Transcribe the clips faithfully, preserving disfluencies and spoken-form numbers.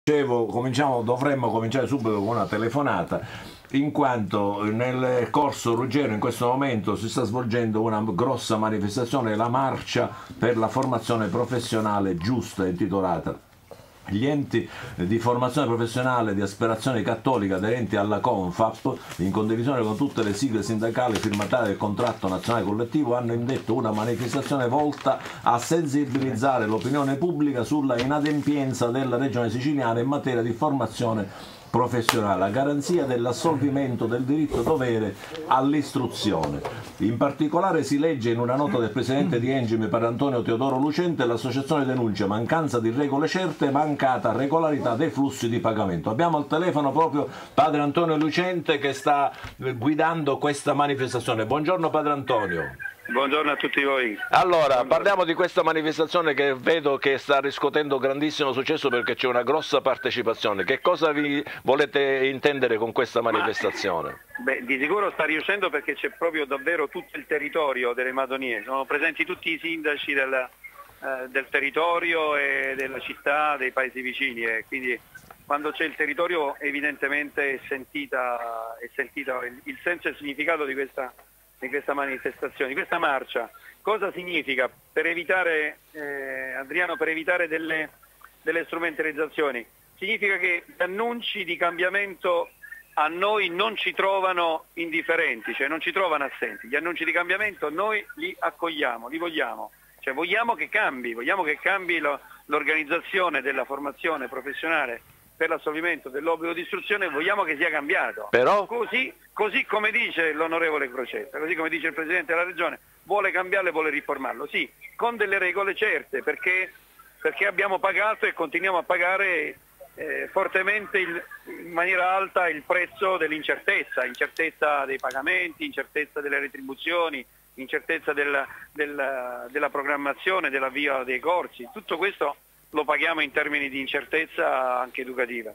Dicevo, cominciamo, dovremmo cominciare subito con una telefonata, in quanto nel corso Ruggero in questo momento si sta svolgendo una grossa manifestazione, la marcia per la formazione professionale giusta, intitolata gli enti di formazione professionale di aspirazione cattolica aderenti alla Confap, in condivisione con tutte le sigle sindacali firmatarie del contratto nazionale collettivo, hanno indetto una manifestazione volta a sensibilizzare l'opinione pubblica sulla inadempienza della regione siciliana in materia di formazione professionale, a garanzia dell'assolvimento del diritto dovere all'istruzione. In particolare si legge in una nota del presidente di Engim per Antonio Teodoro Lucente: l'associazione denuncia mancanza di regole certe e mancata regolarità dei flussi di pagamento. Abbiamo al telefono proprio padre Antonio Lucente che sta guidando questa manifestazione. Buongiorno padre Antonio. Buongiorno a tutti voi. Allora, parliamo di questa manifestazione che vedo che sta riscuotendo grandissimo successo perché c'è una grossa partecipazione. Che cosa vi volete intendere con questa manifestazione? Ma, beh, di sicuro sta riuscendo perché c'è proprio davvero tutto il territorio delle Madonie. Sono presenti tutti i sindaci del, eh, del territorio e della città, dei paesi vicini, e quindi quando c'è il territorio evidentemente è sentita, è sentita il, il senso e il significato di questa di questa manifestazione, di questa marcia. Cosa significa? Per evitare, eh, Adriano, per evitare delle, delle strumentalizzazioni, significa che gli annunci di cambiamento a noi non ci trovano indifferenti, cioè non ci trovano assenti. Gli annunci di cambiamento noi li accogliamo, li vogliamo, cioè vogliamo che cambi, vogliamo che cambi l'organizzazione della formazione professionale per l'assolvimento dell'obbligo di istruzione, vogliamo che sia cambiato. Però... Così, così come dice l'onorevole Crocetta, così come dice il Presidente della Regione, vuole cambiarlo e vuole riformarlo, sì, con delle regole certe, perché, perché abbiamo pagato e continuiamo a pagare eh, fortemente il, in maniera alta il prezzo dell'incertezza, incertezza dei pagamenti, incertezza delle retribuzioni, incertezza della, della, della programmazione, dell'avvio dei corsi. Tutto questo lo paghiamo in termini di incertezza anche educativa.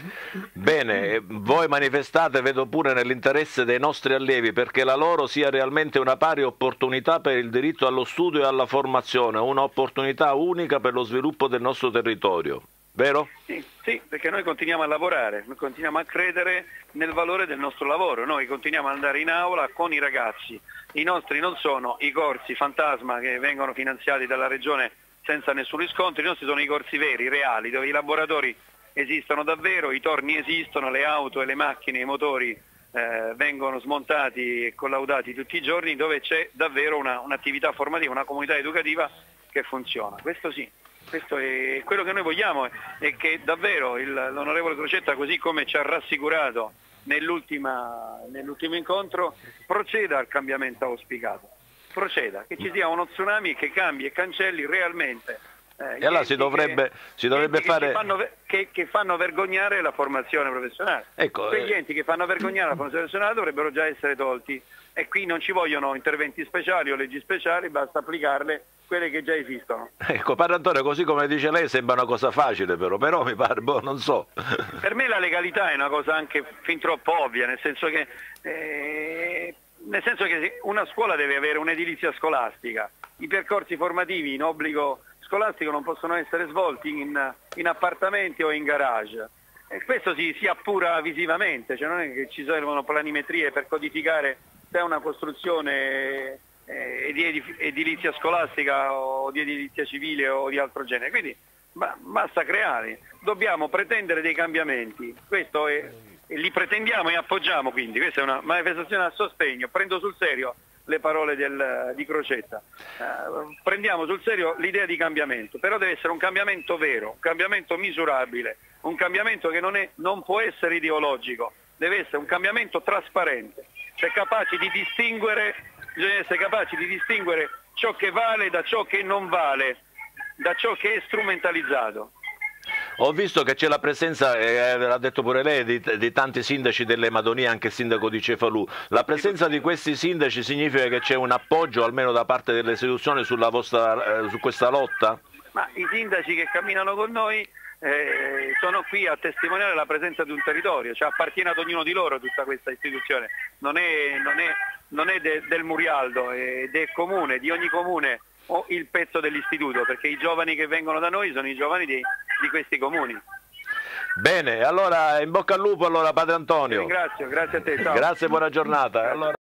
Bene, voi manifestate, vedo pure nell'interesse dei nostri allievi, perché la loro sia realmente una pari opportunità per il diritto allo studio e alla formazione, un'opportunità unica per lo sviluppo del nostro territorio, vero? Sì, sì, perché noi continuiamo a lavorare, noi continuiamo a credere nel valore del nostro lavoro, noi continuiamo ad andare in aula con i ragazzi. I nostri non sono i corsi fantasma che vengono finanziati dalla Regione senza nessun riscontro, i nostri sono i corsi veri, reali, dove i laboratori esistono davvero, i torni esistono, le auto e le macchine, i motori eh, vengono smontati e collaudati tutti i giorni, dove c'è davvero un'attività un formativa, una comunità educativa che funziona. Questo sì, questo è quello che noi vogliamo, e che davvero l'onorevole Crocetta, così come ci ha rassicurato nell'ultimo nell'ultimo incontro, proceda al cambiamento auspicato. Proceda, che ci sia uno tsunami che cambi e cancelli realmente eh, e allora si dovrebbe, che, si dovrebbe fare che fanno, che, che fanno vergognare la formazione professionale. Ecco, quegli eh... enti che fanno vergognare la formazione professionale dovrebbero già essere tolti, e qui non ci vogliono interventi speciali o leggi speciali, basta applicarle quelle che già esistono. Ecco, padre Antonio, così come dice lei sembra una cosa facile, però, però mi pare, boh, non so. Per me la legalità è una cosa anche fin troppo ovvia, nel senso che eh, Nel senso che una scuola deve avere un'edilizia scolastica, i percorsi formativi in obbligo scolastico non possono essere svolti in, in appartamenti o in garage, e questo si, si appura visivamente, cioè non è che ci servono planimetrie per codificare se è una costruzione eh, di edilizia scolastica o di edilizia civile o di altro genere, quindi ba, basta creare, dobbiamo pretendere dei cambiamenti, questo è... E li pretendiamo e appoggiamo, quindi questa è una manifestazione a sostegno. Prendo sul serio le parole del, di Crocetta, eh, prendiamo sul serio l'idea di cambiamento, però deve essere un cambiamento vero, un cambiamento misurabile, un cambiamento che non, è, non può essere ideologico, deve essere un cambiamento trasparente, cioè capaci di distinguere, bisogna essere capaci di distinguere ciò che vale da ciò che non vale, da ciò che è strumentalizzato. Ho visto che c'è la presenza, eh, l'ha detto pure lei, di, di tanti sindaci delle Madonie, anche il sindaco di Cefalù. La presenza di questi sindaci significa che c'è un appoggio, almeno da parte delle istituzioni, sulla vostra, eh, su questa lotta? Ma i sindaci che camminano con noi eh, sono qui a testimoniare la presenza di un territorio, cioè appartiene ad ognuno di loro tutta questa istituzione, non è, non è, non è de, del Murialdo, è del comune, di ogni comune o il pezzo dell'istituto, perché i giovani che vengono da noi sono i giovani di, di questi comuni. Bene, allora in bocca al lupo allora padre Antonio. Ringrazio, grazie a te, ciao. Grazie, buona giornata. Allora...